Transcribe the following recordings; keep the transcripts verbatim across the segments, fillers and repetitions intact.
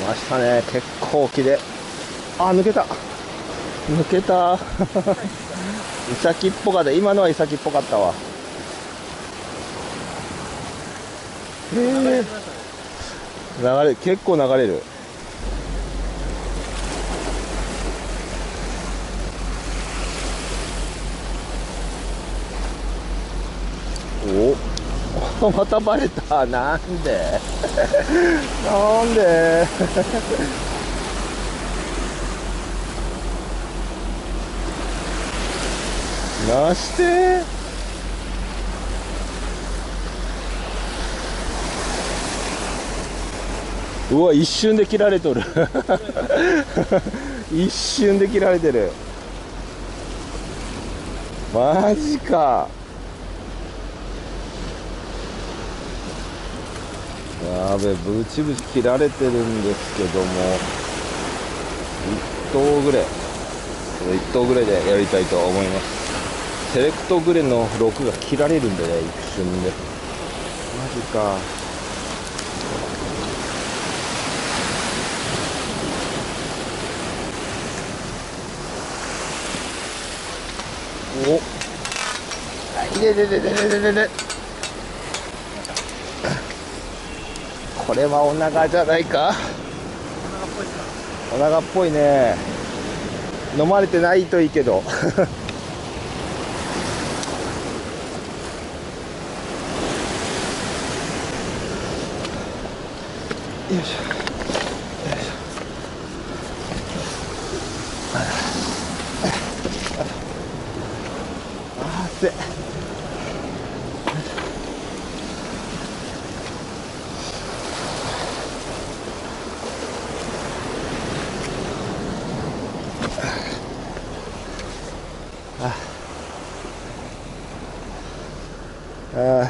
ましたね。結構綺麗。あ、抜けた抜けたイサキっぽかった。今のはイサキっぽかったわ。へえ、流れ、結構流れる。おまたバレた。なんでなんでなしてうわ、一瞬で切られとる一瞬で切られてる。マジか。やべ、ブチブチ切られてるんですけども、いっとうぐらいいっとうぐらいでやりたいと思います。セレクトグレのろくが切られるんでね、一瞬で。マジか。おっ、いででででででで、これはお長じゃないか。お長っぽいね。飲まれてないといいけどよいしょよいしょ。あー熱い。ああ、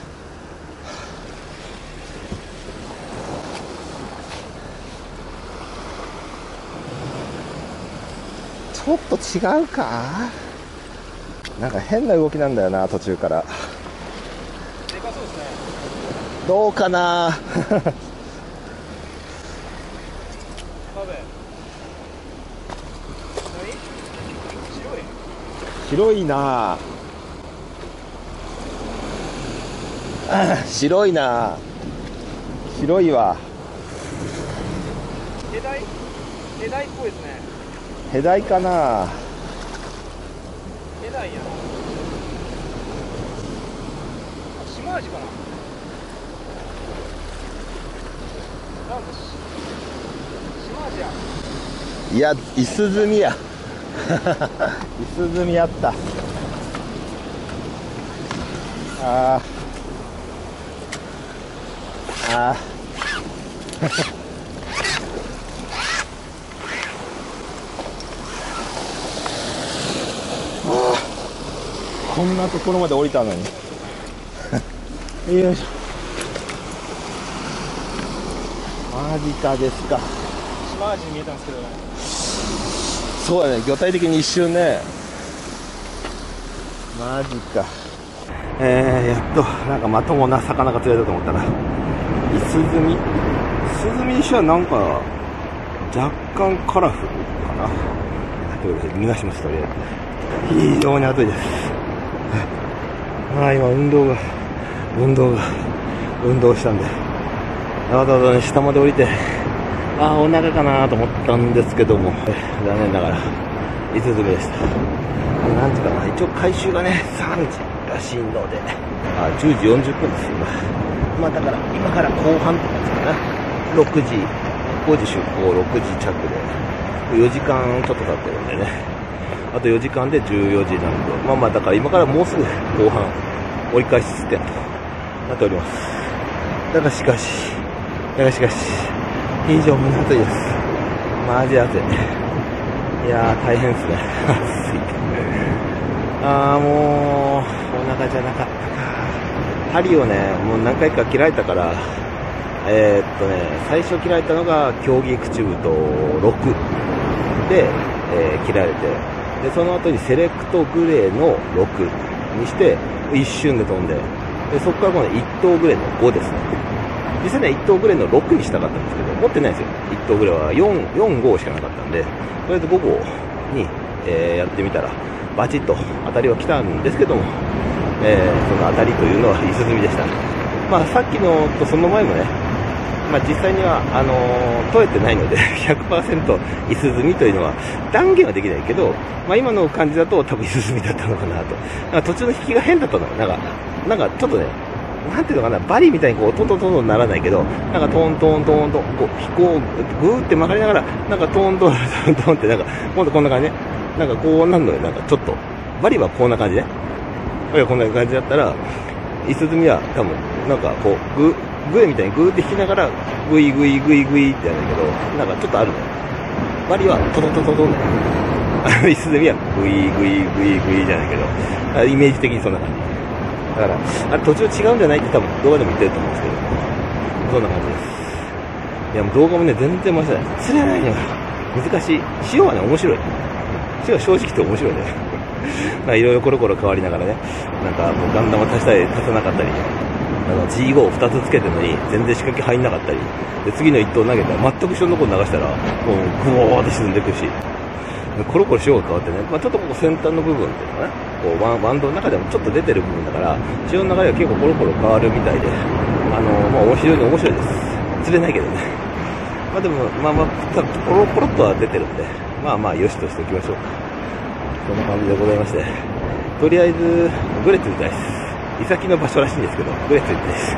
ちょっと違うか。なんか変な動きなんだよな、途中から。でかそうですね。どうかな白いな。白いな。白いわ。 ヘダイヘダイっぽいですね。 ヘダイかな。 ヘダイやな。シマアジかな。なんだし、シマアジや。 いや、イスズミやイスズミやった。あーあこんなところまで降りたのによいしょ。マジかですか。 シマアジに見えたんですけどね。 そうだね、魚体的に一瞬ね。マジか。えー、やっとなんかまともな魚が釣れたと思ったらイスズミ。イスズミにしてはなんか若干カラフルかな。ということで逃がします。とりあえず非常に暑いです。ああ、今運動が運動が運動したんでわざわざ、ね、下まで降りて、ああお腹かなと思ったんですけども、残念ながらイスズミでした。なんていうかな、一応回収がねさんじらしいので、あじゅうじよんじゅっぷんです今。まあだから今から後半って感じかな。ろくじごじ出港、ろくじ着でよじかんちょっと経ってるんでね、あとよじかんでじゅうよじなんで、まあまあだから今からもうすぐ後半折り返し地点となっております。だがしかしだがしかし非常に暑いです。マジ暑い。いやー大変ですね暑い。あーもうお腹じゃなかったか。針をねもう何回か切られたから、えー、っとね最初切られたのが競技口部とろくで、えー、切られて、でその後にセレクトグレーのろくにして一瞬で飛んで、でそこからこのいっ頭グレーのごですね。 実際にはいっ等グレーのろくにしたかったんですけど、持ってないんですよ。いっ等グレーはよん、よん、ごしかなかったんで、とりあえずご号に、えーやってみたら、バチッと当たりは来たんですけども、えーその当たりというのはイスズミでした。まあさっきのとその前もね、まあ、実際にはあのー取れてないのでひゃくパーセント イスズミというのは断言はできないけど、まあ、今の感じだと多分イスズミだったのかなと。なんか途中の引きが変だったのよ。なんかなんかちょっとね、なんていうのかな、バリみたいにこうトントントントンならないけど、なんかトントントントンこう飛行ぐーって曲がりながら、なんかトントントントンってなんか今度こんな感じね、なんかこうなんのよ。なんかちょっとバリはこんな感じね。バリはこんな感じだったら、イスズミは多分なんかこうグーグエみたいにグーって引きながらグイグイグイグイってやるんだけど、なんかちょっとあるのよ。バリはトトトトトンね。あのイスズミはグイグイグイグイじゃないけど、イメージ的にそんな感じ。だから、あれ途中違うんじゃないって多分動画でも言ってると思うんですけど、そんな感じです。いやもう動画もね、全然面白い。釣れないのよ。難しい。潮はね、面白い。潮は正直言って面白いね。まあいろいろコロコロ変わりながらね、なんかもうガンダム足したり足さなかったり、あの ジーごをふたつつけてるのに全然仕掛け入んなかったりで、次の一投投げたら全く一緒のところ流したらもうグワーって沈んでいくし、コロコロ潮が変わってね、まあ、ちょっとここ先端の部分っていうのかな、こうバンバンドの中でもちょっと出てる部分だから潮の流れが結構コロコロ変わるみたいで、あのまあ面白いの面白いです。釣れないけどね。まあでもまあまあコロコロっとは出てるんで、まあまあよしとしておきましょう。こんな感じでございまして、とりあえずグレ釣りたいです。イサキの場所らしいんですけど、グレ釣りたいです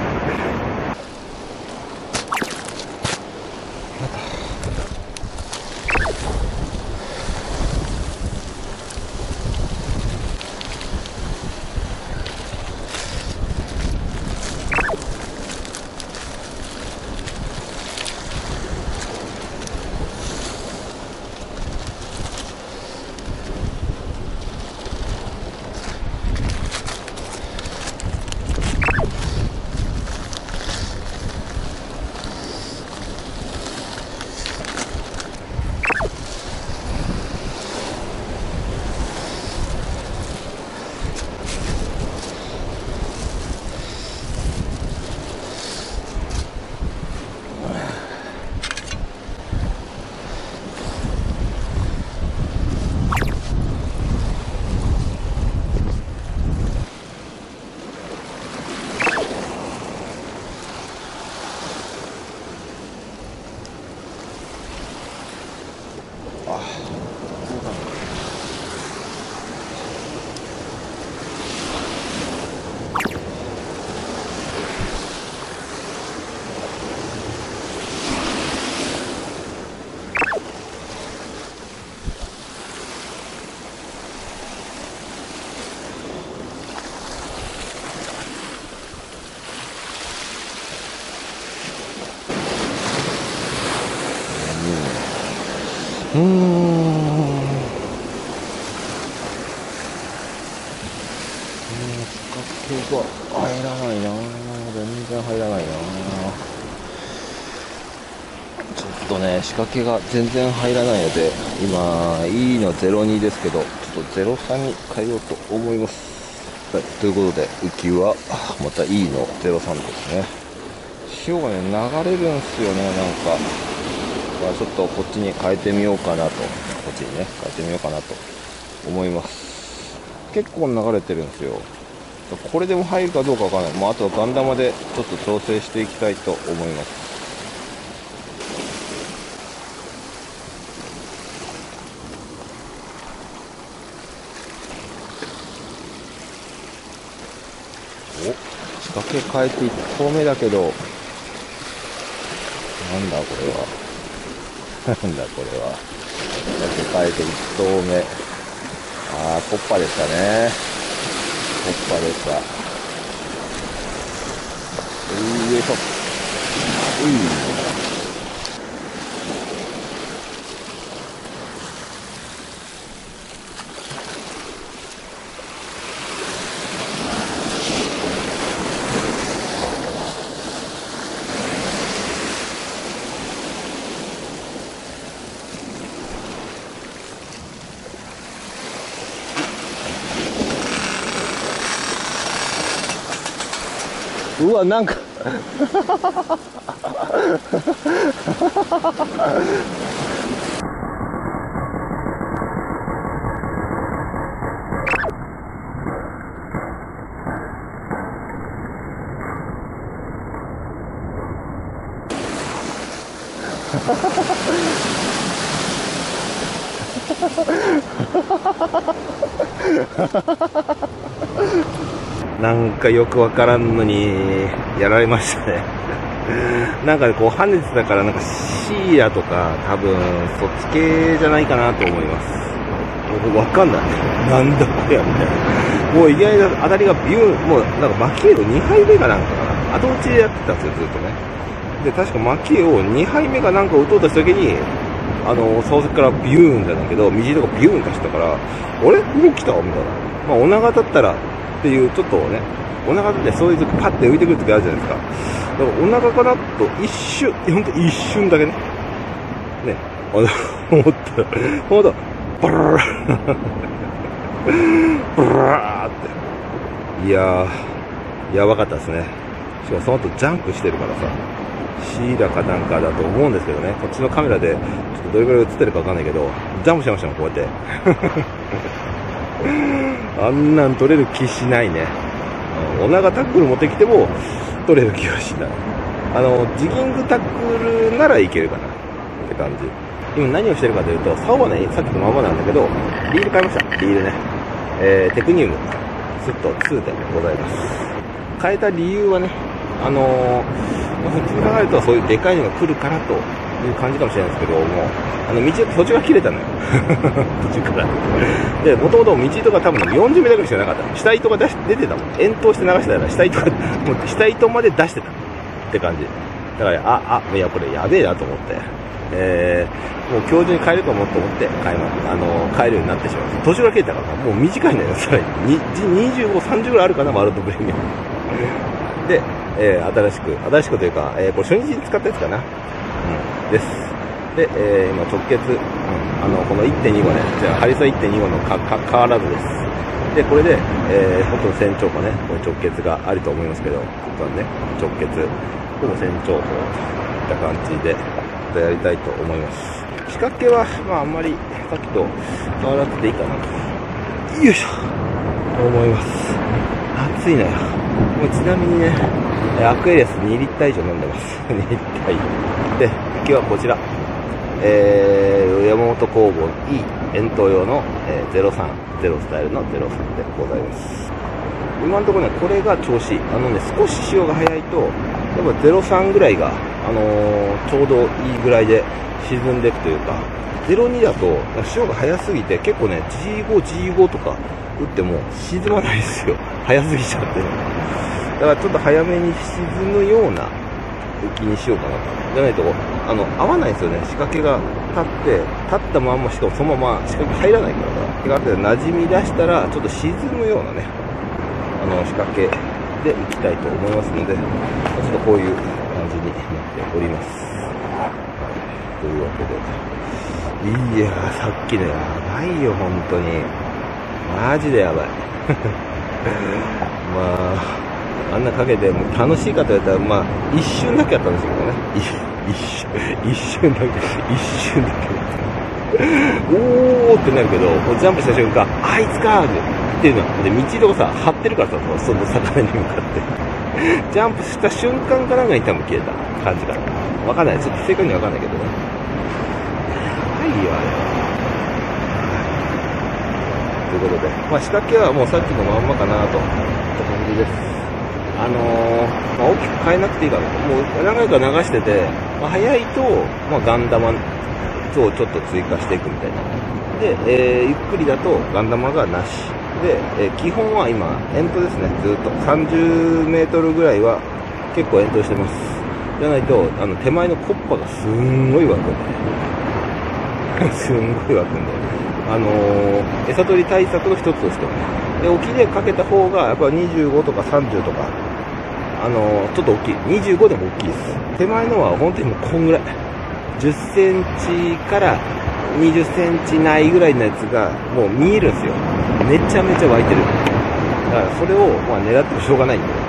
うーん、仕掛けが入らないな、全然入らないな。ちょっとね、仕掛けが全然入らないので、今 E のゼロにですけど、ちょっとゼロさんに変えようと思います。はい、ということで浮きはまた E のゼロさんですね。潮がね流れるんすよね。なんかちょっとこっちに変えてみようかなと、こっちにね変えてみようかなと思います。結構流れてるんですよ。これでも入るかどうかわからない。もうあとはガンダムでちょっと調整していきたいと思います。お、仕掛け変えていっ投目だけど、なんだこれはなんだこれは。仕掛け変えていっ投目。あー、コッパでしたね。コッパでした。よいしょ。うい。うわ、なんかなんかよくわからんのにやられましたね。なんかこう跳ねてたからなんかシーラとか多分そっち系じゃないかなと思います。わかんない。なんだこれやみたいな。もう意外な当たりがビューン、もうなんかマキエをにはいめかなんかかな。後打ちでやってたんですよ、ずっとね。で、確かマキエをにはいめかなんか打とうとした時に、あの、操作からビューンじゃないけど、右とかビューンとしたから、あれ動きたみたいな。まあ、お長だったらっていう、ちょっとね、お腹ってそういう時パッて浮いてくる時あるじゃないですか。だからお腹かなと一瞬、ほんと一瞬だけね。ね、あの、思った。ほんと、バラララブラーって。いやー、やばかったですね。しかもその後ジャンプしてるからさ、シーラかなんかだと思うんですけどね、こっちのカメラでちょっとどれくらい映ってるかわかんないけど、ジャンプしてましたもん、こうやって。あんなん撮れる気しないね。お腹タックル持ってきても撮れる気はしない。あの、ジギングタックルならいけるかなって感じ。今何をしてるかというと、竿はね、さっきのままなんだけど、リール買いました。リールね。えー、テクニウム、スッとにてんでございます。変えた理由はね、あのー、普通に考えるとそういうでかいのが来るからという感じかもしれないですけども、あの、道、途中が切れたのよ。途中から。で、もともと道とか多分よんじゅうメートルぐらいしかなかった。下糸が出し出てたもん。遠投して流してたら、下糸が、もう下糸まで出してた。って感じ。だから、あ、あ、いや、これやべえなと思って。えー、もう今日中に帰ると思って思って帰,、ま、あの帰るようになってしまう。途中が切れたからもう短いんだよ、さらに。にじゅうご、さんじゅうぐらいあるかな、ワールドプレミアム。で、えー、新しく、新しくというか、えー、これ初日に使ったやつかな。うん、です。で、えー、今直結、うん、あの、この いってんにご ね、じゃあ、ハリサ いってんにご のか、か、変わらずです。で、これで、えー、本当に船長かね、これ直結がありと思いますけど、ここはね、直結、ほぼ船長法といった感じで、やりたいと思います。仕掛けは、まああんまりさっきと変わらずでいいかなと。よいしょと思います。暑いのよ。もうちなみにね、アクエリアスにリッター以上飲んでます。にリッター以上。で、今日はこちら。えー、山本工房 E 遠投用の、えー、ゼロさん、ゼロスタイルのゼロさんでございます。今のところね、これが調子いい。あのね、少し潮が早いと、やっぱゼロさんぐらいが、あのー、ちょうどいいぐらいで沈んでいくというか、ゼロにだと潮が早すぎて結構ね ジーフォー、ジーフォー とか打っても沈まないですよ。早すぎちゃって。だからちょっと早めに沈むような浮きにしようかなと。じゃないとあの合わないんですよね。仕掛けが立って立ったまんましかもそのまま仕掛け入らないからさ。馴染み出したらちょっと沈むようなね、あの仕掛けで浮きたいと思いますので、ちょっとこういう感じになっております。というわけで、いやー、さっきのやばいよ、本当に。マジでやばい。まあ、あんなかけて、もう楽しいかと言ったら、まあ、一瞬だけやったんですけどね。一瞬、一瞬だけ、一瞬だけ。おーってなるけど、こうジャンプした瞬間、あいつかーっていうの。で、道とかさ、張ってるからさ、その魚に向かって。ジャンプした瞬間かなんかに多分消えた感じかな。わかんない。ちょっと正確にわかんないけどね。やばいよ、あれ。ということで、まあ仕掛けはもうさっきのまんまかなといった感じです。あのー、まあ、大きく変えなくていいから、もう何回か流してて、まあ、早いと、まあ、ガンダマをちょっと追加していくみたいな。で、えー、ゆっくりだとガンダマがなし。で、えー、基本は今、遠投ですね。ずっとさんじゅうメートルぐらいは結構遠投してます。じゃないと、あの、手前のコッパがすんごい湧くんで。すんごい湧くんで。あのー、餌取り対策の一つですけどね。で、沖でかけた方が、やっぱにじゅうごとかさんじゅうとか、あのー、ちょっと大きい。にじゅうごでも大きいです。手前のは本当にもうこんぐらい。じゅっセンチからにじゅっセンチないぐらいのやつがもう見えるんですよ。めちゃめちゃ湧いてる。だからそれをまあ狙ってもしょうがないんで。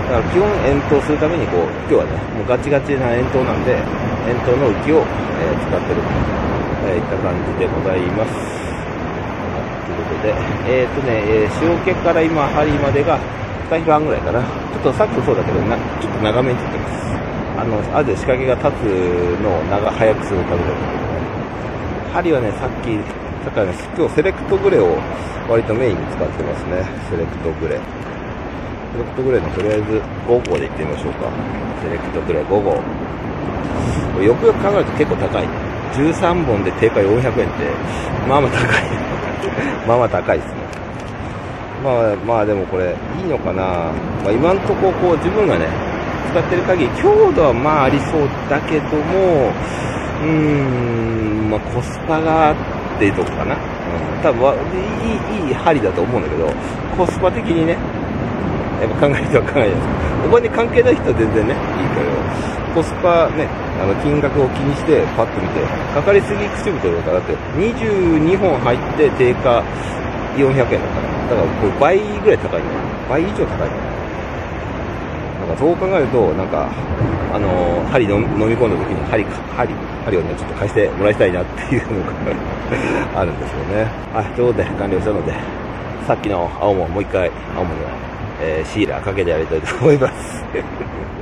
だから基本円筒するためにこう、今日はね、もうガチガチな円筒なんで、円筒の浮きを、えー、使ってると、えー、いった感じでございます。ということで、えっ、ー、とね、えー、塩気から今、針までがにひきはんぐらいかな。ちょっとさっきもそうだけど、なちょっと長めに切ってます。あの、ある仕掛けが立つのを長、早くするためだけど、針はね、さっき、だからね、今日セレクトグレを割とメインに使ってますね。セレクトグレ。セレクトグレのとりあえずご号でいってみましょうか。セレクトグレご号。よくよく考えると結構高い。じゅうさんぼんで定価よんひゃくえんって、まあまあ高い。まあまあ高いですね。まあまあでもこれいいのかな。まあ、今んとここう自分がね、使ってる限り強度はまあありそうだけども、うーん、まあコスパがっていうとこかな。うん、多分いい、いい針だと思うんだけど、コスパ的にね、やっぱ考える人は考えないです。お金に関係ない人は全然ね、いいけど、コスパね、あの、金額を気にしてパッと見て、かかりすぎ口太だからだって、にじゅうにほん入って定価よんひゃくえんだから。だからこれ倍ぐらい高いね。倍以上高いね。なんかそう考えると、なんか、あのー、針飲み込んだ時に針、針、針をね、ちょっと貸してもらいたいなっていうのがあるんですよね。はい、ということで完了したので、さっきの青ももう一回、青もね、えー、シーラーかけてやりたいと思います。